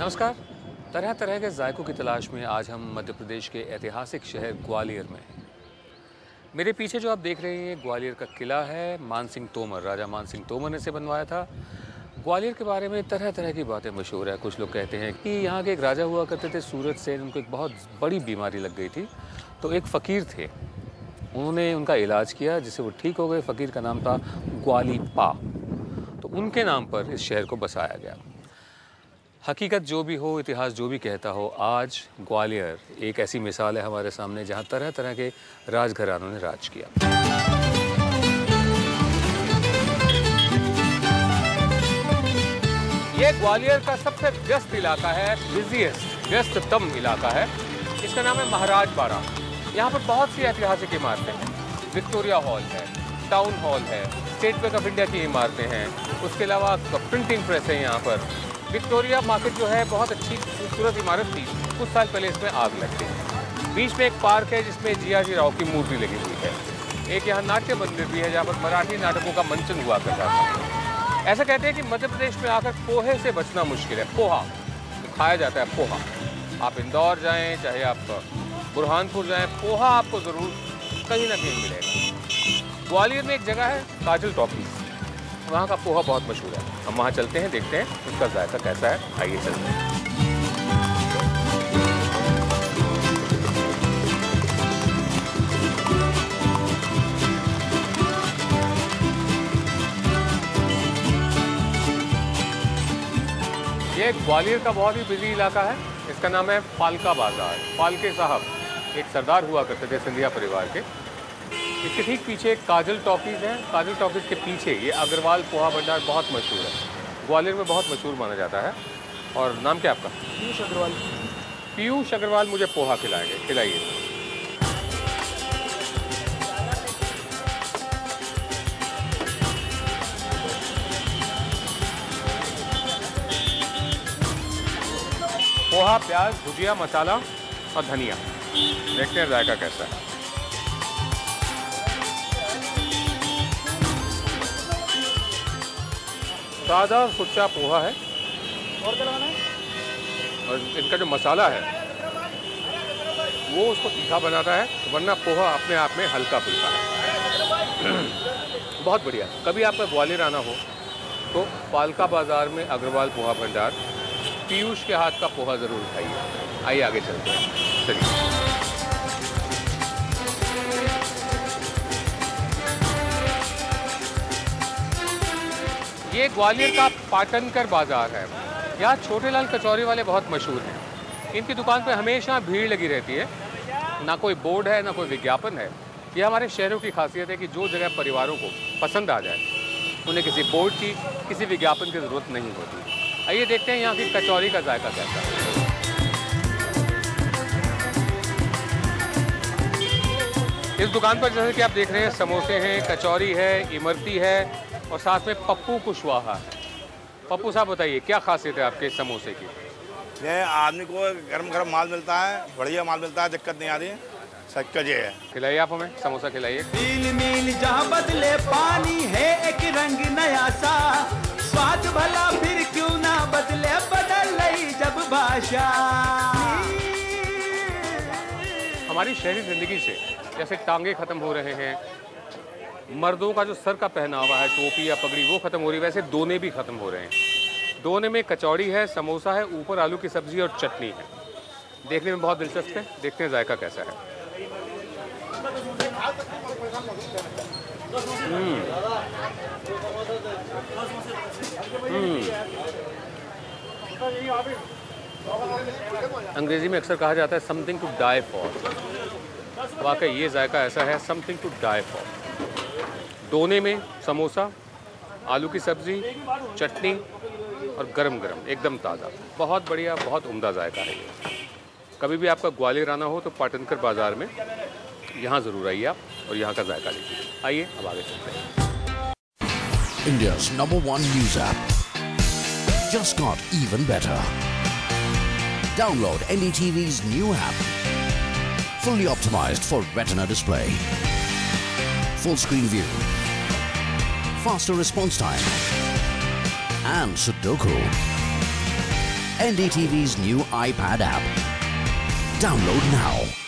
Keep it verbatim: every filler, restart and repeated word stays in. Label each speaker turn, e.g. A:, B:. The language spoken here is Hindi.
A: नमस्कार। तरह तरह के जायकों की तलाश में आज हम मध्य प्रदेश के ऐतिहासिक शहर ग्वालियर में हैं। मेरे पीछे जो आप देख रहे हैं ग्वालियर का किला है। मानसिंह तोमर, राजा मानसिंह तोमर ने इसे बनवाया था। ग्वालियर के बारे में तरह तरह की बातें मशहूर है। कुछ लोग कहते हैं कि यहाँ के एक राजा हुआ करते थे सूरज सेन, उनको एक बहुत बड़ी बीमारी लग गई थी, तो एक फ़कीर थे, उन्होंने उनका इलाज किया जिससे वो ठीक हो गए। फ़कीर का नाम था ग्वाली पा, तो उनके नाम पर इस शहर को बसाया गया। हकीकत जो भी हो, इतिहास जो भी कहता हो, आज ग्वालियर एक ऐसी मिसाल है हमारे सामने जहाँ तरह तरह के राजघरानों ने राज किया। ये ग्वालियर का सबसे व्यस्त इलाका है, बिजिएस्ट व्यस्ततम इलाका है। इसका नाम है महाराज बाड़ा। यहाँ पर बहुत सी ऐतिहासिक इमारतें हैं। विक्टोरिया हॉल है, टाउन हॉल है, स्टेट बैंक ऑफ इंडिया की इमारतें हैं, उसके अलावा प्रिंटिंग प्रेस है। यहाँ पर विक्टोरिया मार्केट जो है बहुत अच्छी खूबसूरत इमारत थी, कुछ साल पहले इसमें आग लग गई। बीच में एक पार्क है जिसमें जियाजी राव की मूर्ति लगी हुई है। एक यहाँ नाट्य मंदिर भी है जहाँ पर मराठी नाटकों का मंचन हुआ करता था। ऐसा कहते हैं कि मध्य प्रदेश में आकर पोहे से बचना मुश्किल है। पोहा तो खाया जाता है, पोहा। आप इंदौर जाएँ, चाहे आप बुरहानपुर जाएँ, पोहा आपको ज़रूर कहीं ना कहीं मिलेगा। ग्वालियर में एक जगह है काजल टॉकीज, वहाँ का पोहा बहुत मशहूर है। हम वहाँ चलते हैं, देखते हैं उसका जायका कैसा है। आइए चलते हैं। ये ग्वालियर का बहुत ही बिजी इलाका है। इसका नाम है फालका बाजार। फालके साहब एक सरदार हुआ करते थे सिंधिया परिवार के। इसके ठीक पीछे एक काजल टॉकीज़ है। काजल टॉकीज़ के पीछे ये अग्रवाल पोहा भंडार बहुत मशहूर है, ग्वालियर में बहुत मशहूर माना जाता है। और नाम क्या आपका? पीयूष अग्रवाल। पीयूष अग्रवाल मुझे पोहा खिलाएंगे, खिलाइए। पोहा, प्याज, भुजिया, मसाला और धनिया। देखते हैं जायका कैसा है। सादा सुच्चा पोहा है। और क्या लगाना है? और इनका जो मसाला है वो उसको तीखा बनाता है, वरना पोहा अपने आप में हल्का फुल्का है। बहुत बढ़िया। कभी आपका ग्वालियर आना हो तो फालका बाजार में अग्रवाल पोहा भंडार, पीयूष के हाथ का पोहा ज़रूर खाइए। आइए आगे चलते हैं। चलिए। ये ग्वालियर का पाटनकर बाजार है। यहाँ छोटे लाल कचौरी वाले बहुत मशहूर हैं। इनकी दुकान पे हमेशा भीड़ लगी रहती है। ना कोई बोर्ड है, ना कोई विज्ञापन है। ये हमारे शहरों की खासियत है कि जो जगह परिवारों को पसंद आ जाए, उन्हें किसी बोर्ड की, किसी विज्ञापन की ज़रूरत नहीं होती। आइए देखते हैं यहाँ की कचौरी का जायका कैसा है। इस दुकान पर जैसे कि आप देख रहे हैं, समोसे हैं, कचौरी है, इमरती है और साथ में पप्पू कुशवाहा है। पप्पू साहब बताइए क्या खासियत है आपके समोसे की?
B: ये आदमी को गरम गरम माल मिलता है, बढ़िया माल मिलता है, दिक्कत नहीं आ रही है। सच ये है। खिलाइए आप हमें समोसा, खिलाइए।
C: मील मील जहाँ बदले पानी है एक रंग नया सा, स्वाद भला फिर क्यों ना बदले, बदल रही जब भाषा।
A: हमारी शहरी जिंदगी से जैसे टांगे खत्म हो रहे हैं, मर्दों का जो सर का पहनावा है, टोपी या पगड़ी, वो खत्म हो रही है, वैसे दोने भी खत्म हो रहे हैं। दोने में कचौड़ी है, समोसा है, ऊपर आलू की सब्जी और चटनी है। देखने में बहुत दिलचस्प है। देखते हैं जायका कैसा है। हम्म हम्म अंग्रेजी में अक्सर कहा जाता है समथिंग टू डाई फॉर। वाकई ये जायका ऐसा है, समथिंग टू डाई फॉर। दोने में समोसा, आलू की सब्जी, चटनी और गरम गरम एकदम ताज़ा। बहुत बढ़िया, बहुत उम्दा जायका है ये। कभी भी आपका ग्वालियर आना हो तो पाटनकर बाज़ार में यहाँ ज़रूर आइए आप और यहाँ का जायका लीजिए। आइए अब आगे चलते हैं।
D: India's number one news app just got even better. Download N D T V's new app, fully optimized for retina display, full screen view, faster response time, and Sudoku. N D T V's new iPad app. Download now.